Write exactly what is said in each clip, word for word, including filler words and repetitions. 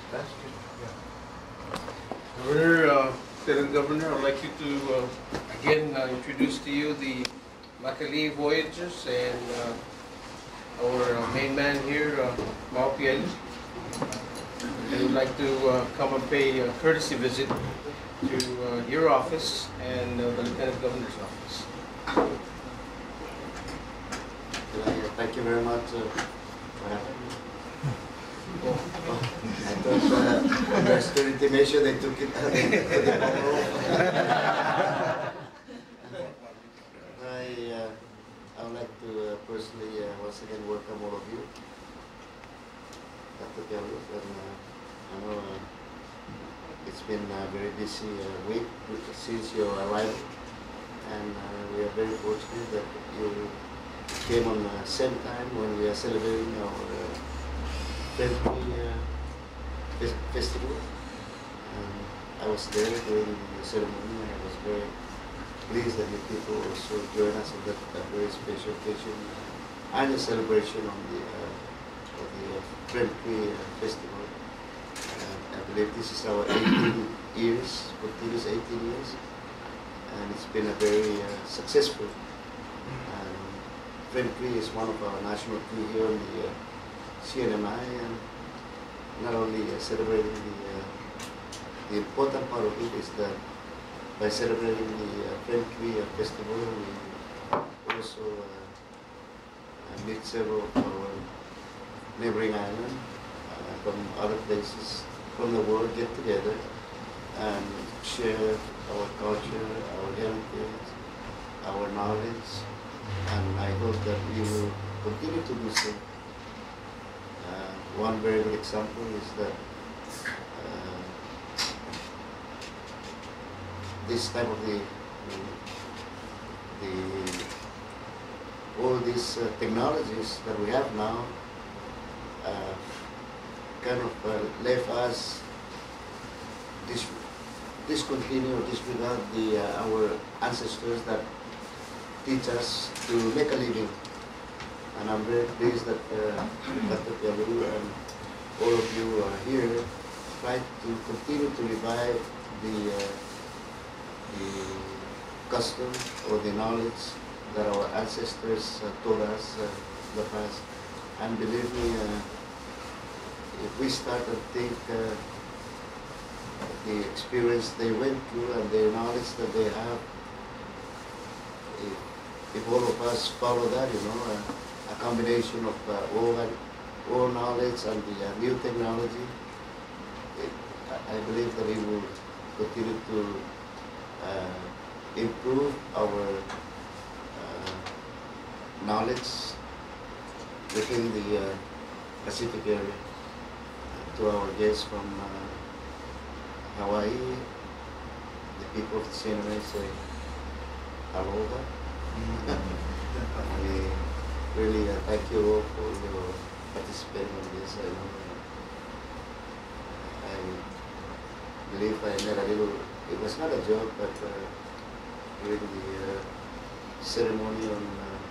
That's good. Yeah. Governor, uh, Lieutenant Governor, I'd like you to uh, again uh, introduce to you the Makali Voyages and uh, our uh, main man here, uh, Piailug. And we'd like to uh, come and pay a courtesy visit to uh, your office and uh, the Lieutenant Governor's office. Thank you very much uh, for having me. Oh, I thought uh, the security measure they took it uh, they put it all over. I, uh, I would like to uh, personally uh, once again welcome all of you. Doctor Piailug, and uh, I know uh, it's been a very busy uh, week since your arrival, and uh, we are very fortunate that you came on the same time when we are celebrating our uh, Friendly uh, festival. Um, I was there during the ceremony, and I was very pleased that you people also joined us on that, that very special occasion uh, and the celebration on the uh, of the uh, Friendly uh, festival. Uh, I believe this is our eighteen years, continuous eighteen years, and it's been a very uh, successful. Um, Friendly is one of our national tree here in the uh, C N M I, and not only uh, celebrating the uh, the important part of it is that by celebrating the uh, Friendly uh, festival, we also uh, uh, meet several of our neighboring islands uh, from other places from the world, get together and share our culture, our heritage, our knowledge, and I hope that we will continue to do so. Uh, one very good example is that uh, this type of the, the all these uh, technologies that we have now uh, kind of uh, left us dis discontinue or disregard the uh, our ancestors that teach us to make a living. And I'm very pleased that uh, Doctor Piailug and all of you are here try to continue to revive the, uh, the custom or the knowledge that our ancestors uh, taught us uh, in the past. And believe me, uh, if we start to think uh, the experience they went through and the knowledge that they have, if, if all of us follow that, you know, uh, a combination of uh, all, all knowledge and the uh, new technology, it, I believe that we will continue to uh, improve our uh, knowledge within the uh, Pacific area. Uh, to our guests from uh, Hawaii, the people of the C N M I say aloha. We really uh, thank you all for your participating in this. I, know, uh, I believe I made a little, it was not a joke, but uh, during the uh, ceremony on uh,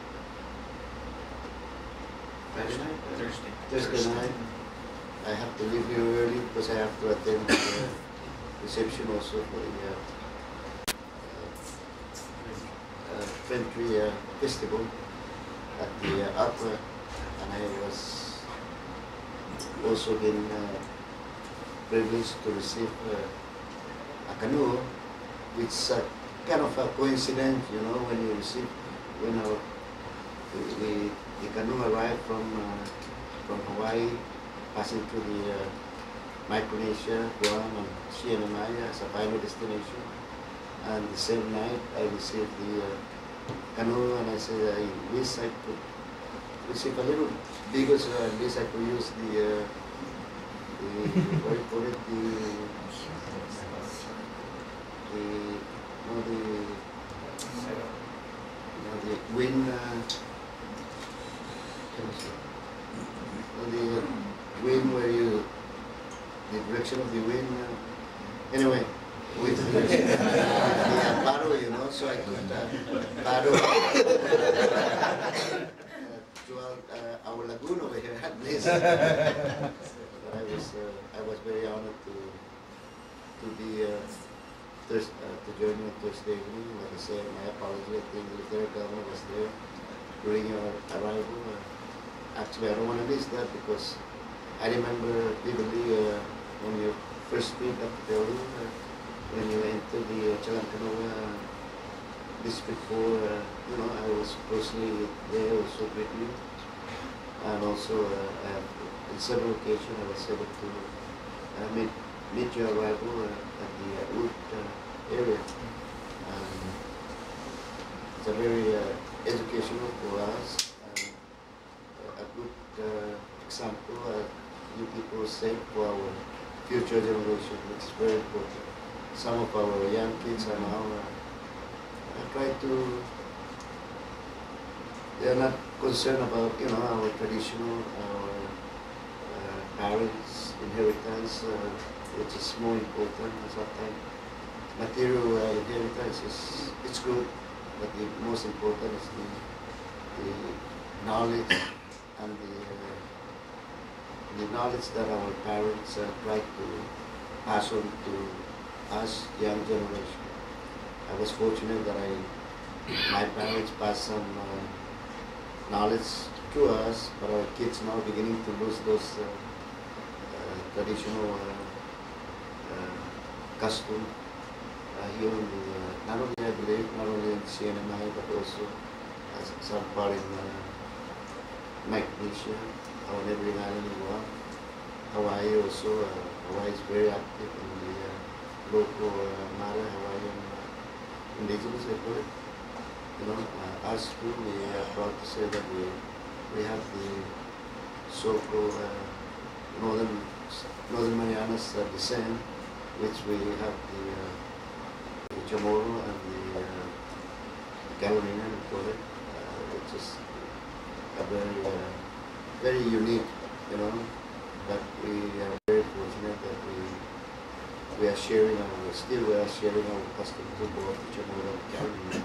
Friday night? Thursday. Thursday Thursday night, I have to leave you early because I have to attend the uh, reception also for the uh, uh, Friendly uh, festival at the uh, Aqua, and I was also been uh, privileged to receive uh, a canoe, which is uh, kind of a coincidence, you know, when you receive, when our, the, the canoe arrived from uh, from Hawaii, passing through the uh, Micronesia, Guam, and C N M I as a final destination. And the same night, I received the uh, canoe, and I said, I wish I could receive a little bigger, so at least I could use the, uh, the what do you call it, the, the, you know, the, you know, the wind, uh, the wind where you, the direction of the wind, uh, anyway, with the, the uh, paddle, you know, so I could uh, paddle uh, throughout uh, our lagoon over here at least. But I was, uh, I was very honored to to be uh, Thurs uh, to join you on Thursday evening. Like I said, my apology. I think the Lieutenant Governor was there during your arrival. Uh, actually, I don't want to miss that because I remember vividly uh, when you first meet at Piailug, uh, when you entered the uh, Chalancanoa District four, uh, you know, I was personally there also with you. And also, uh, uh, on several occasions, I was able to uh, meet, meet your arrival uh, at the uh, Wood uh, area. Um, it's a very uh, educational for us, and a good uh, example uh, you people set for our future generation, which is very important. Some of our young kids are now uh, try to, they are not concerned about, you know, our traditional, our uh, parents' inheritance, uh, which is more important. Sometimes material uh, inheritance is it's good, but the most important is the, the knowledge and the, uh, the knowledge that our parents uh, try to pass on to us, young generation. I was fortunate that I, my parents passed some uh, knowledge to us, but our kids now beginning to lose those uh, uh, traditional uh, uh, custom uh, here in the, uh, not only I believe, not only in C N M I, but also as some part in uh, Micronesia, our neighboring island in Guam. Hawaii also, uh, Hawaii is very active in the uh, local uh, Mara Hawaiian uh, indigenous, I put it. You know, uh, us too, we are proud to say that we we have the so-called uh, northern northern Marianas uh, descent, which we have the, uh, the Chamorro and the uh, Carolina, we call it, uh, which is a very uh, very unique, you know. But we are very fortunate that we we are sharing our still we are sharing our custom to both the Chamorro and Carolina.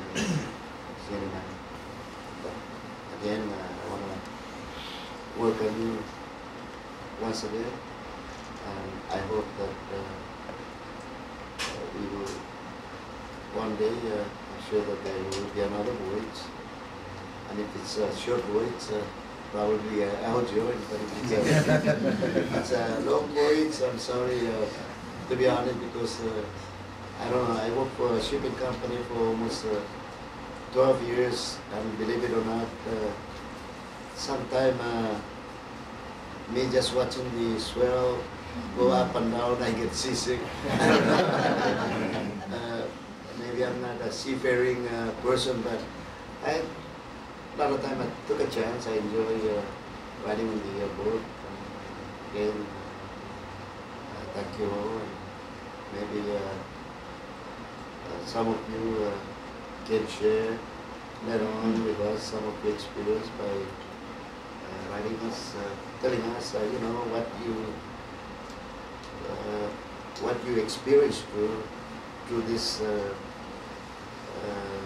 But again, uh, I want to work on you once again, and I hope that uh, uh, we will one day, uh, I'm sure that there will be another voyage, and if it's a short voyage, uh, probably uh, I'll join, but if it's a, it's a long voyage, I'm sorry, uh, to be honest, because uh, I don't know, I work for a shipping company for almost uh, twelve years, and believe it or not, uh, sometime uh, me just watching the swell go up and down, I get seasick. uh, maybe I'm not a seafaring uh, person, but I, a lot of time I took a chance. I enjoy uh, riding on the uh, boat. And again, uh, thank you all, and maybe uh, uh, some of you uh, can share later on with us some of the experience by uh, writing us, uh, telling us, uh, you know, what you uh, what you experienced through through this uh, uh,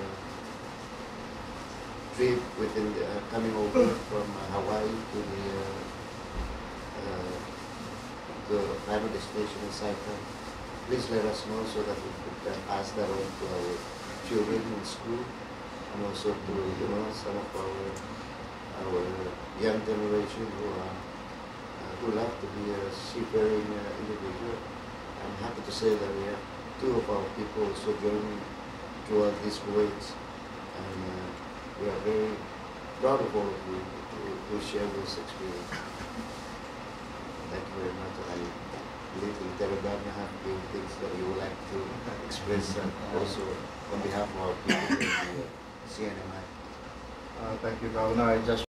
trip within the, uh, coming over from uh, Hawaii to the uh, uh, the final destination in Saipan. Please let us know so that we could uh, pass that on to our children in school, and also to, you know, some of our our young generation who are uh, who love to be a seafaring uh, individual. I'm happy to say that we have two of our people also joining throughout this voyage, and uh, we are very proud of all of you who, who share this experience. Thank you very much. I believe in Telegram you have few things that you would like to express, and also on behalf of our people in the C N M I. Uh, thank you, Governor. I just